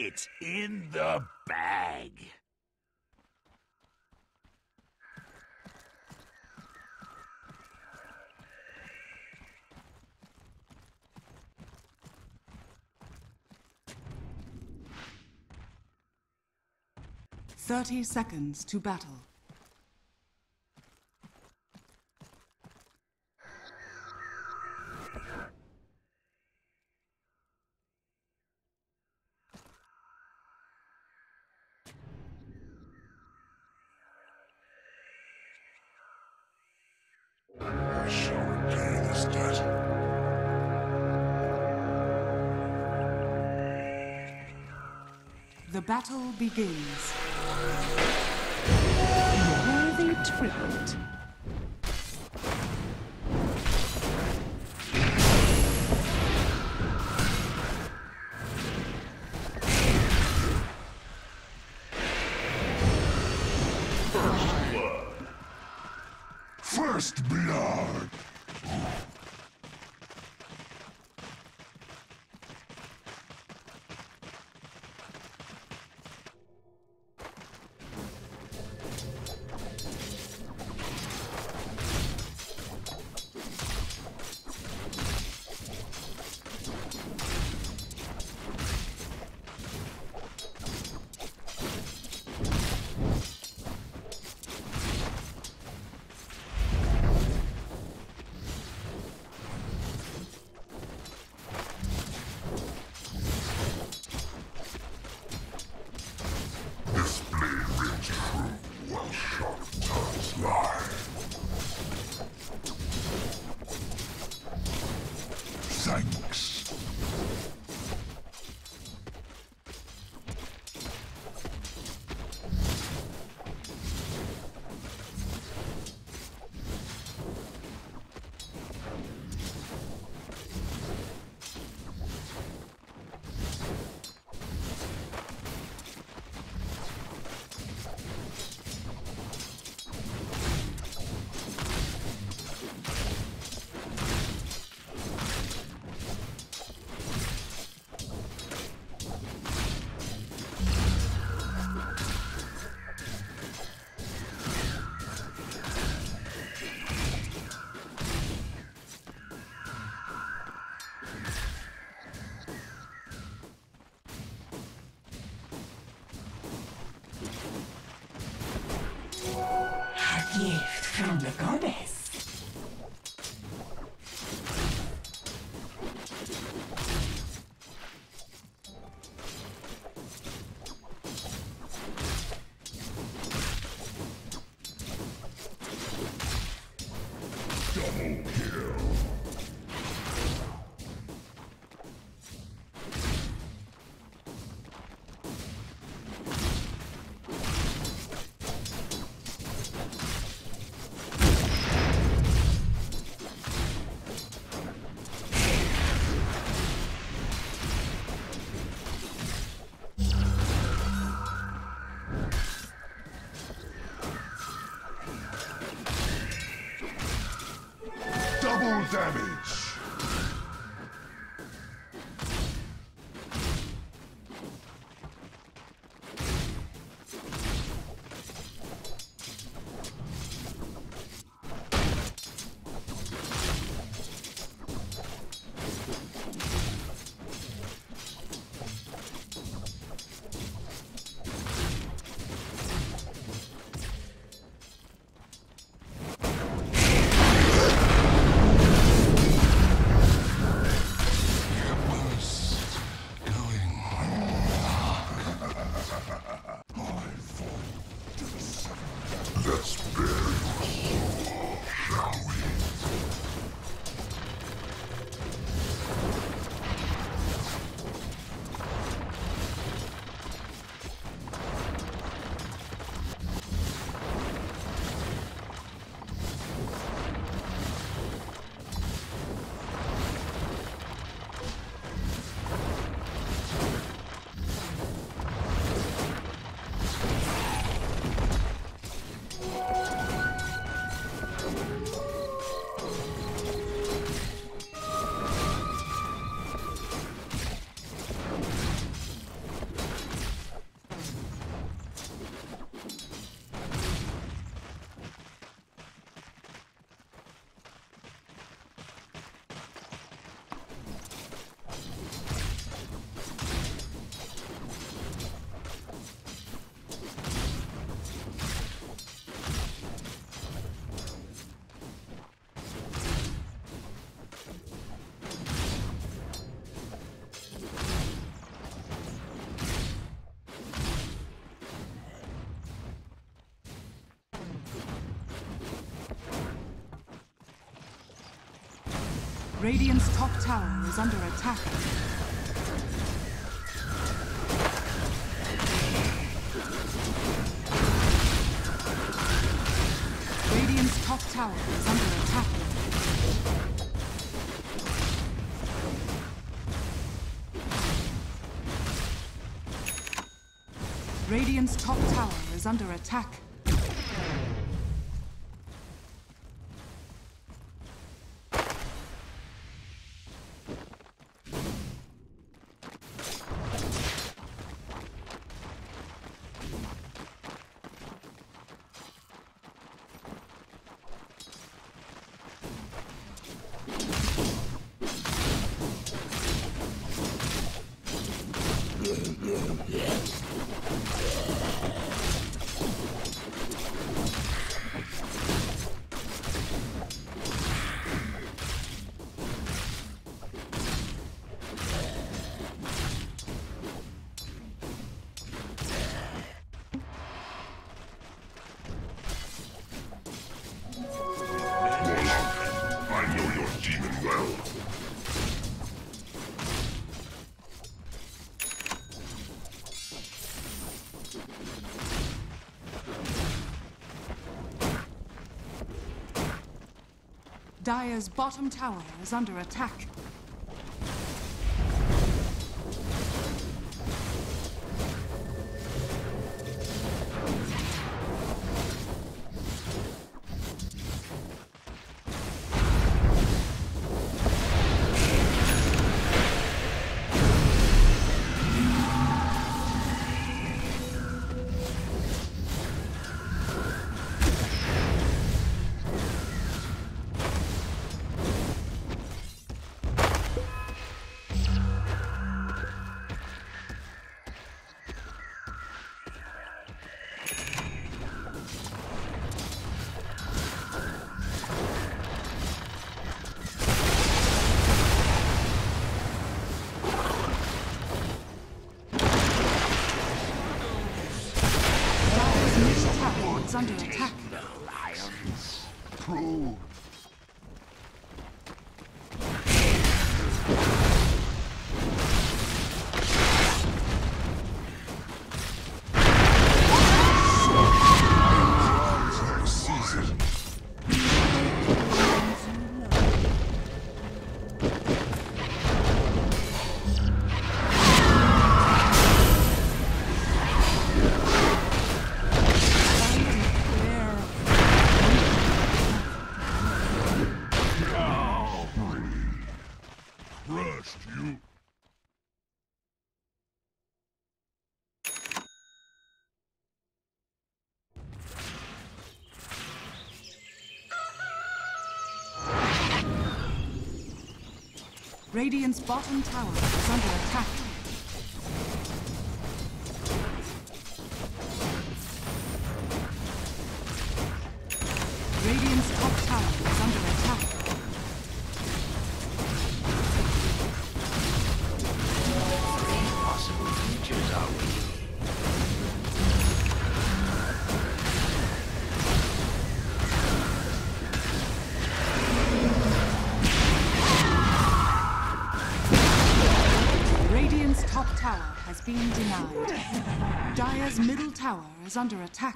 It's in the bag. "30 seconds to battle." I shall repay this debt. The battle begins. Worthy tribute. First blood. Thanks. A gift from the goddess. Double kill. Double damage. Radiant's top tower is under attack. Radiant's top tower is under attack. Radiant's top tower is under attack. I know your demon well. Dire's bottom tower is under attack. It's under attack. Prove. Season. Crushed you. Radiant's bottom tower is under attack. Radiant's top tower is under attack. Possible futures are we? Radiant's top tower has been denied. Dire's middle tower is under attack.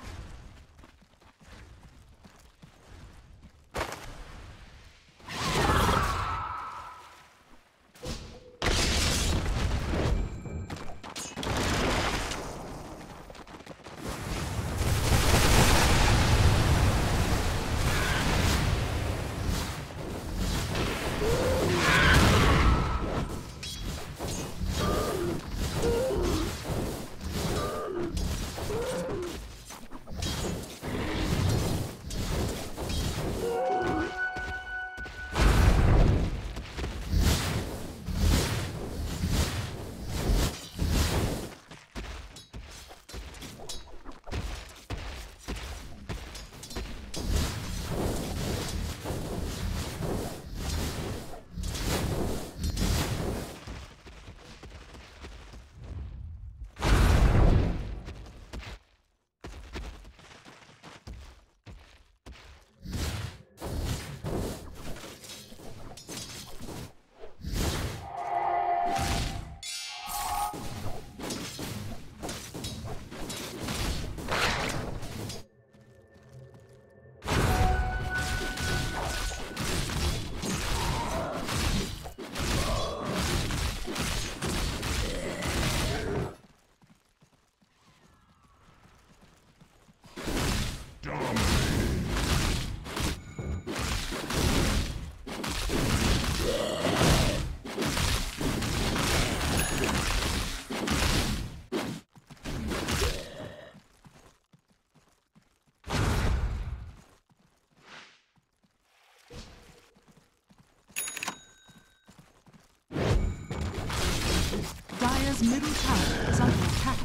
Dire's middle tower is under attack.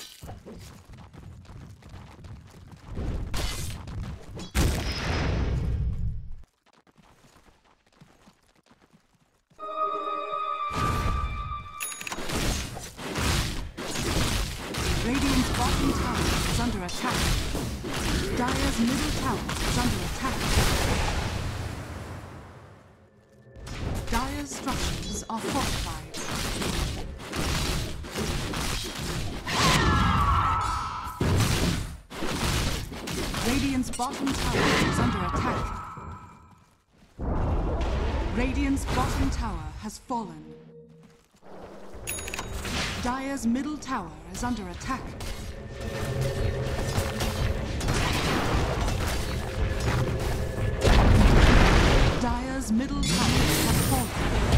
Radiant's bottom tower is under attack. Dire's middle tower is under attack. Dire's structures are fortified. Radiant's bottom tower is under attack. Radiant's bottom tower has fallen. Dire's middle tower is under attack. Dire's middle tower has fallen.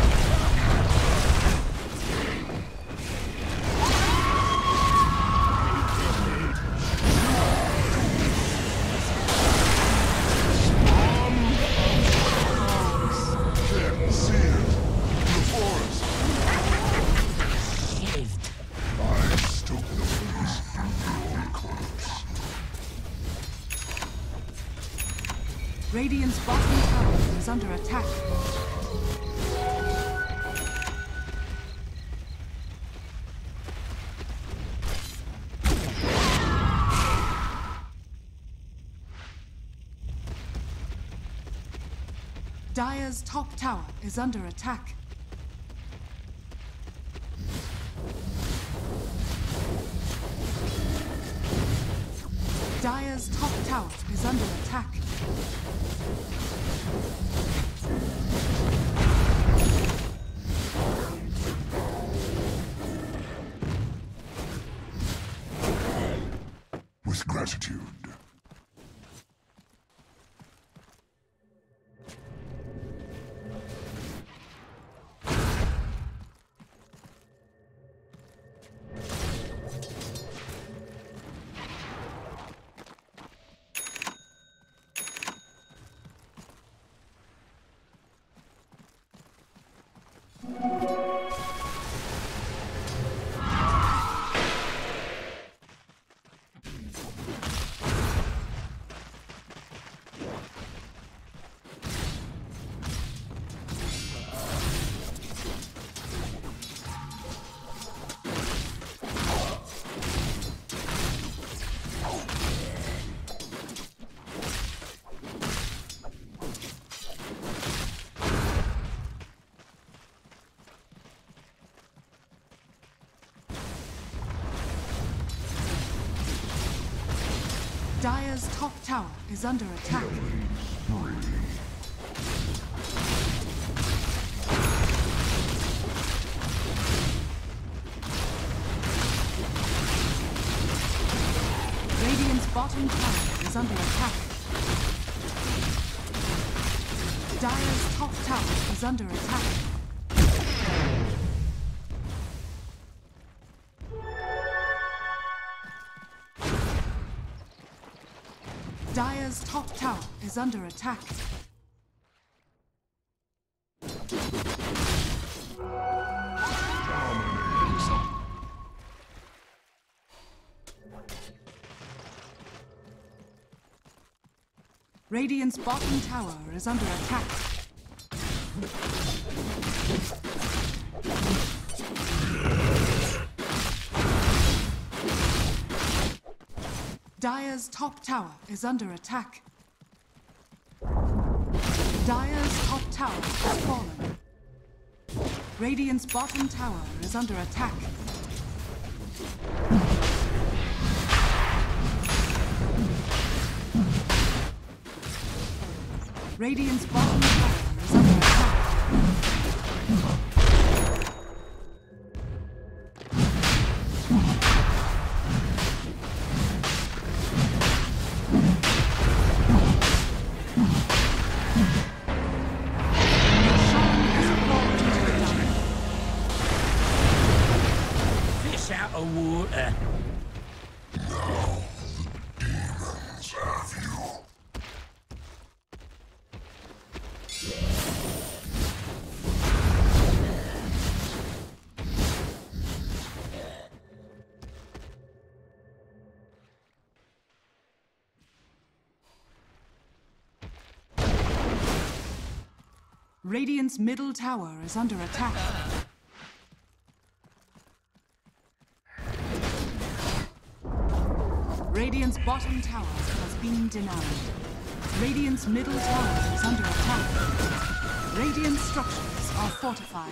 Radiant's bottom tower is under attack. Dire's top tower is under attack. Dire's top tower is under attack. With gratitude. Dire's top tower is under attack. Radiant's bottom tower is under attack. Dire's top tower is under attack. Dire's top tower is under attack. Radiant's bottom tower is under attack. Dire's top tower is under attack. Dire's top tower has fallen. Radiant's bottom tower is under attack. Radiant's bottom tower is under attack. Fish out of water. Now the demons have you. Radiant's middle tower is under attack. Radiant's bottom tower has been denied. Radiant's middle tower is under attack. Radiant structures are fortified.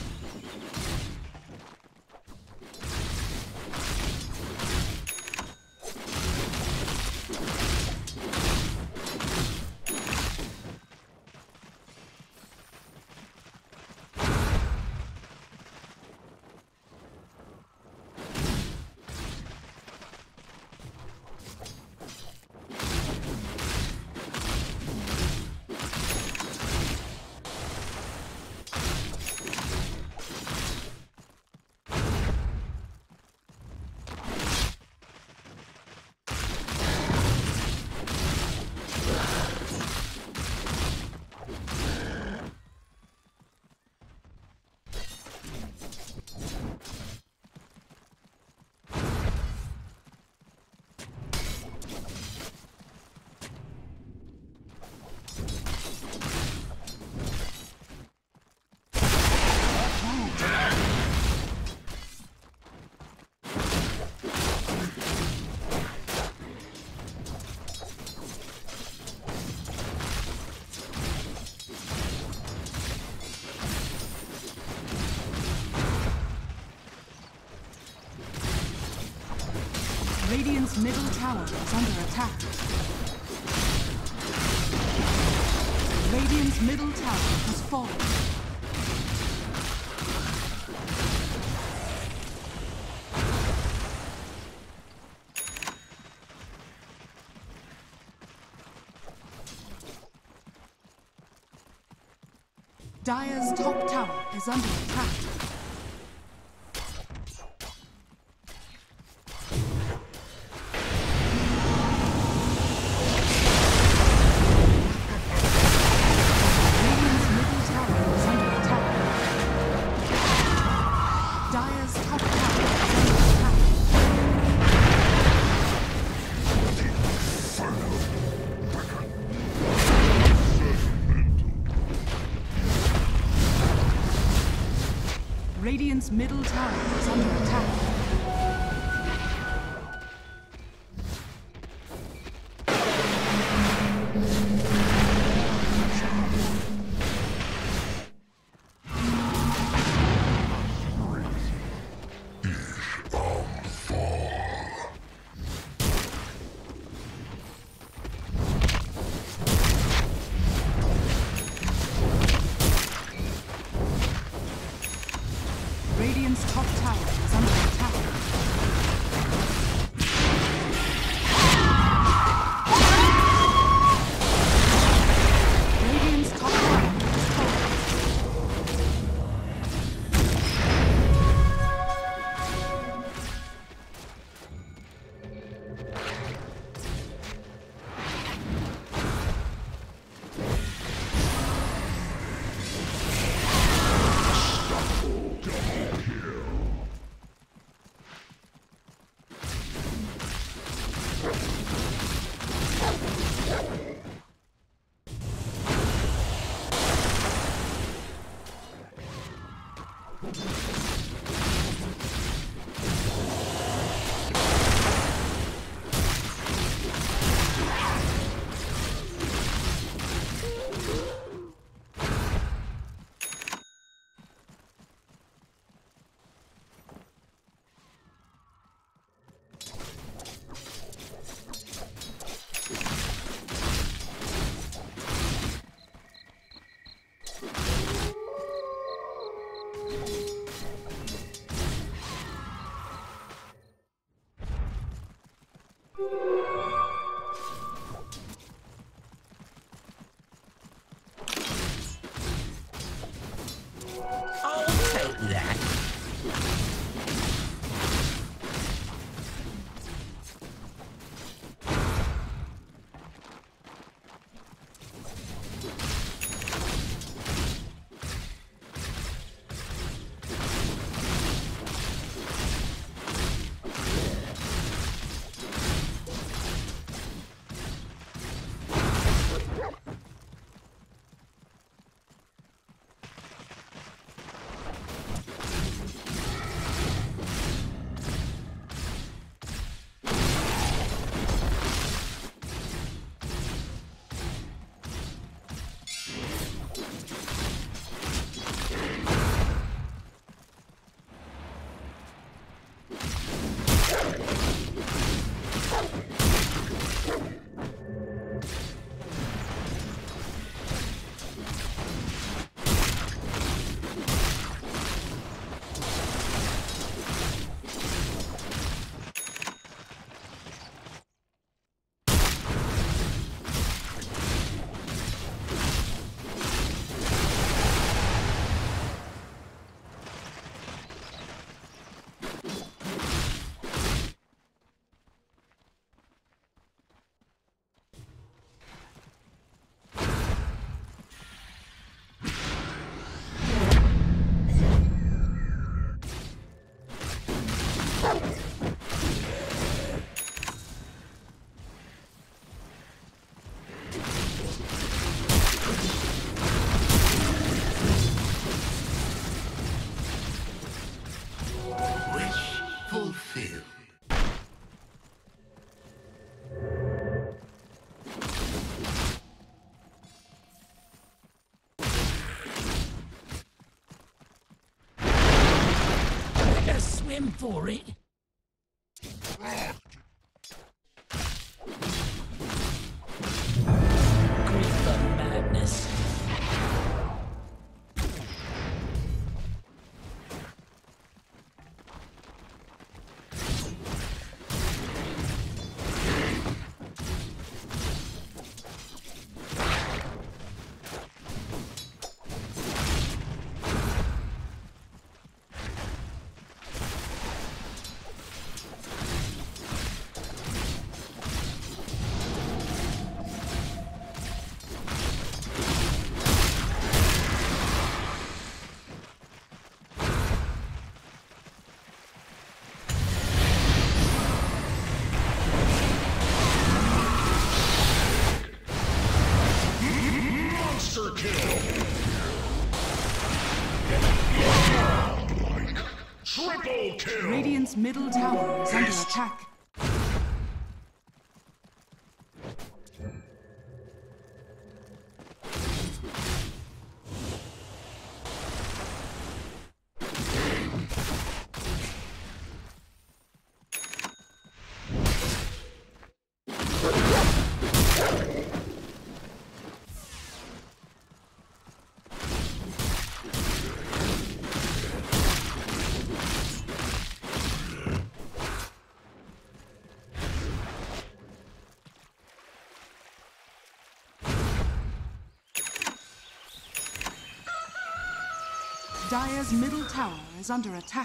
Radiant's middle tower is under attack. Radiant's middle tower has fallen. Dire's top tower is under attack. Radiant's middle tower is under attack. Radiant's top tower is under attack. Radiant's top tower is falling. in for it? Creeper madness. Triple kill! Radiant's middle tower is under attack. Dire's middle tower is under attack.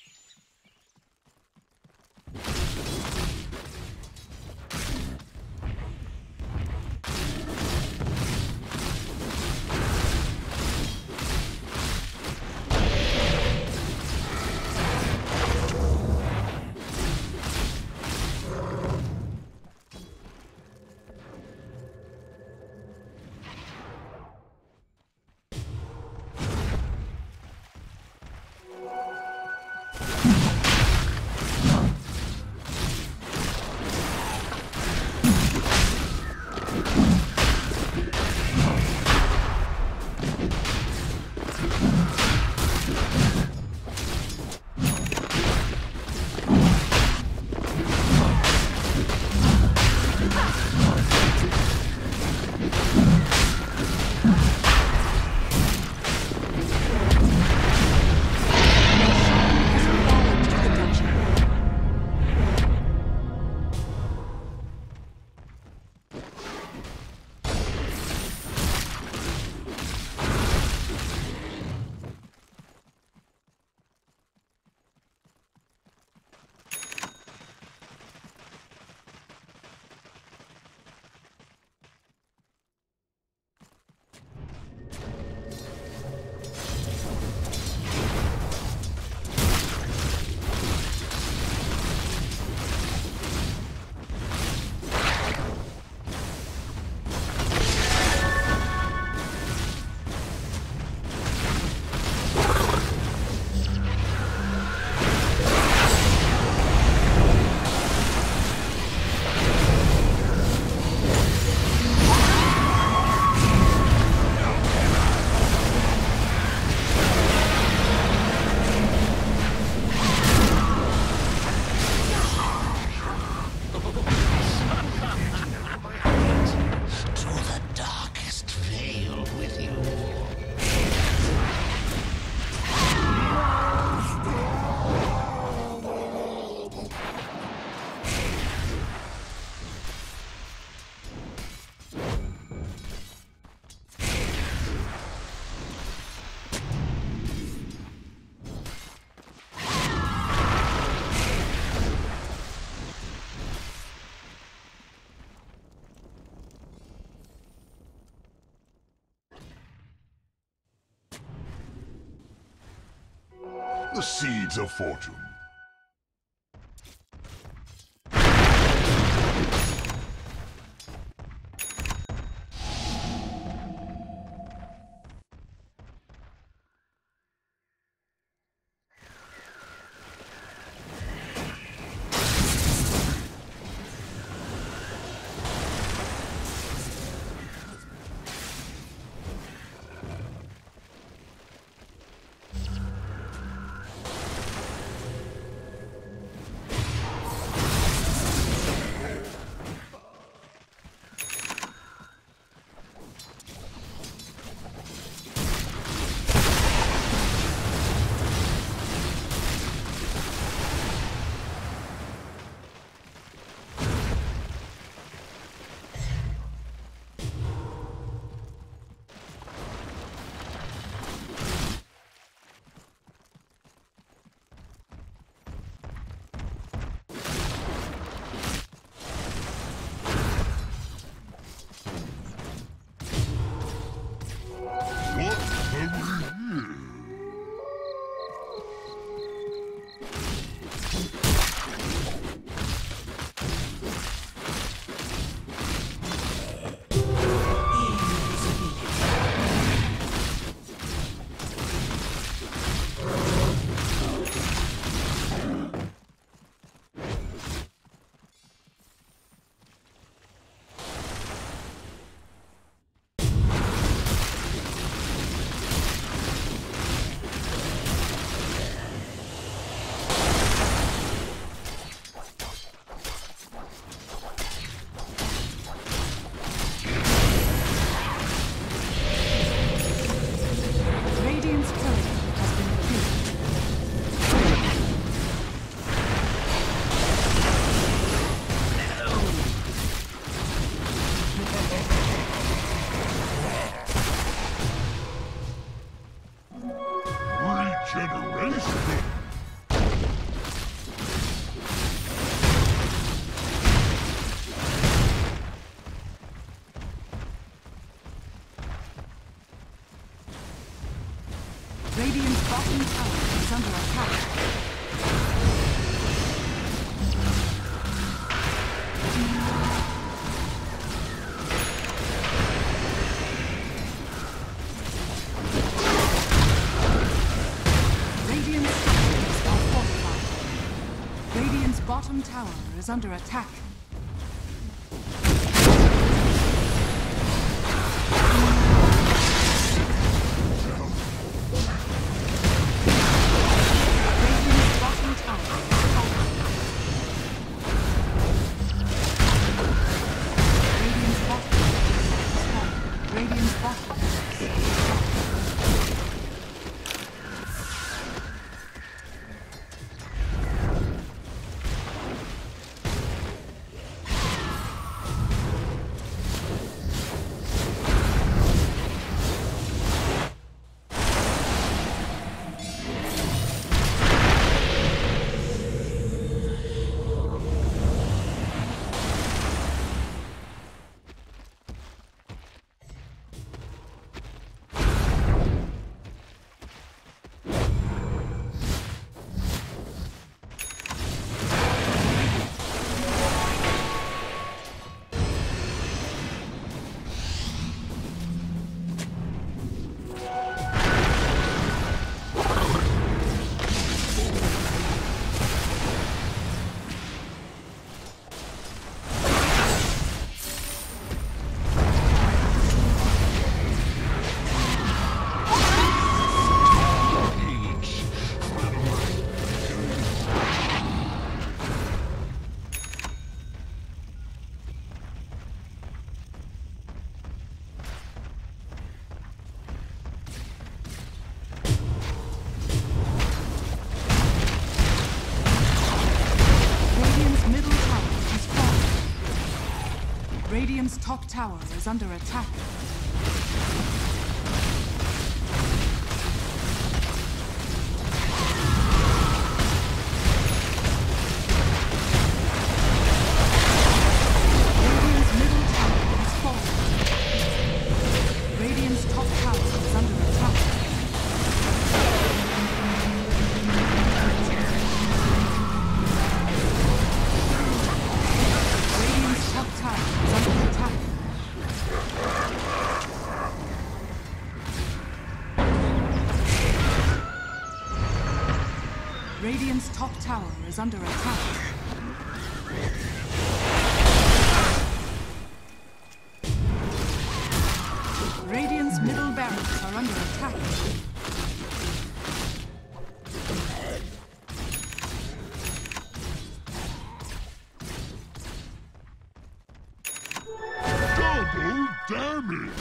The seeds of fortune. Generation. Radiant's bottom tower is under attack. Radiant's structures are fortified. Radiant's bottom tower is under attack. Radiant's bottom tower is falling. Radiant's bottom is falling. Radiant's bottom is Radiant's top tower is under attack. Radiant's middle tower has fallen. Radiant's top tower is under attack. Radiant's top tower is under attack. Radiant's top tower is under attack. Radiant's middle barracks are under attack. Double damage.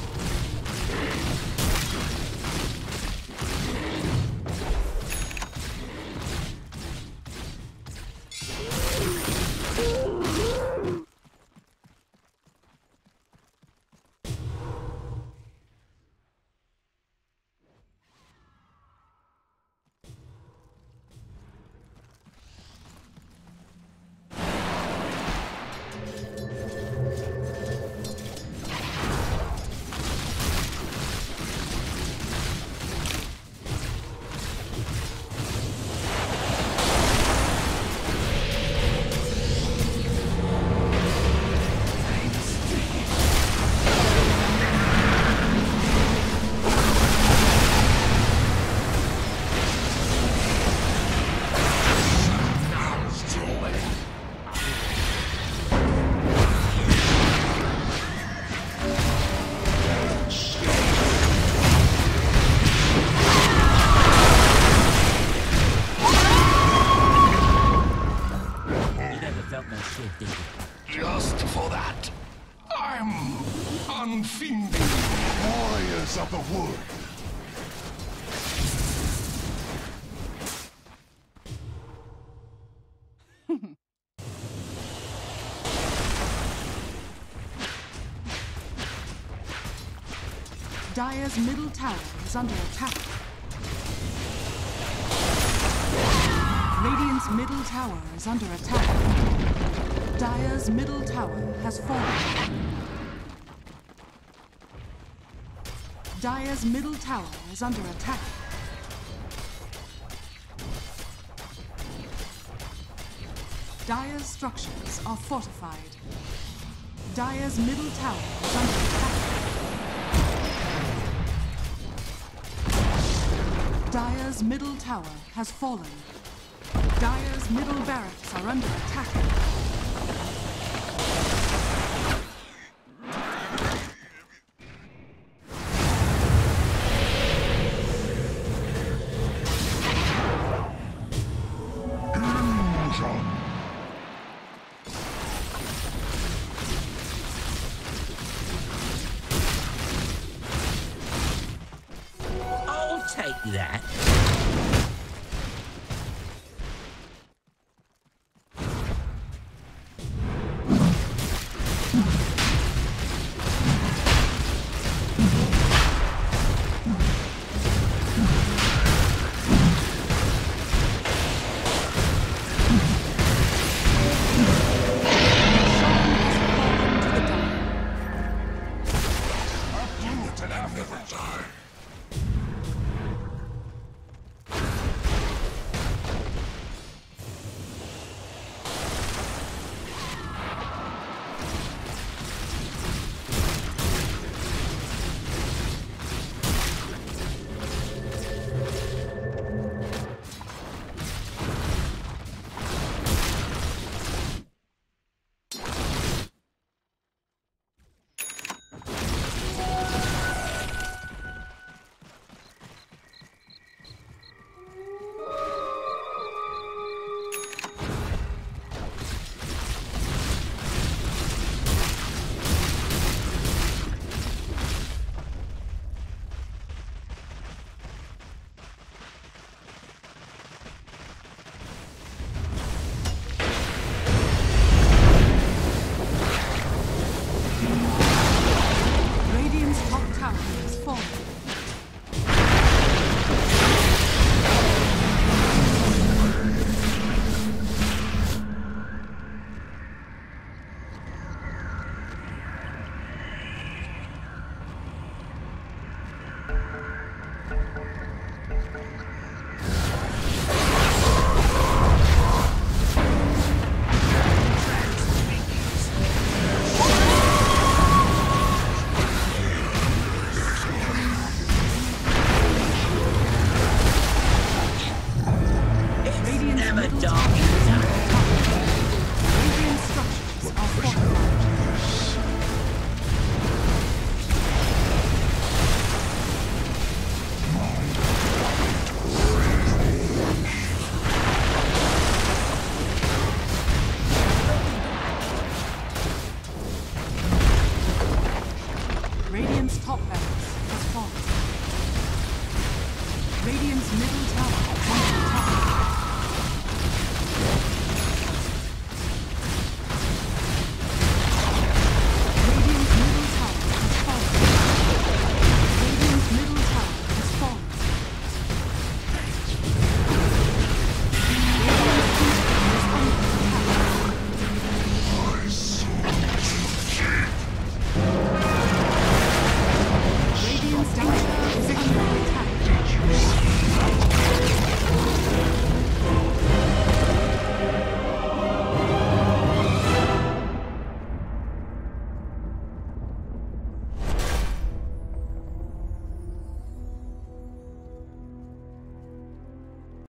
Just for that, I'm unfiending. Warriors of the wood. Dire's middle tower is under attack. Radiant's middle tower is under attack. Dire's middle tower has fallen. Dire's middle tower is under attack. Dire's structures are fortified. Dire's middle tower is under attack. Dire's middle tower has fallen. Dire's middle barracks are under attack. I'll take that. Damn it, dog.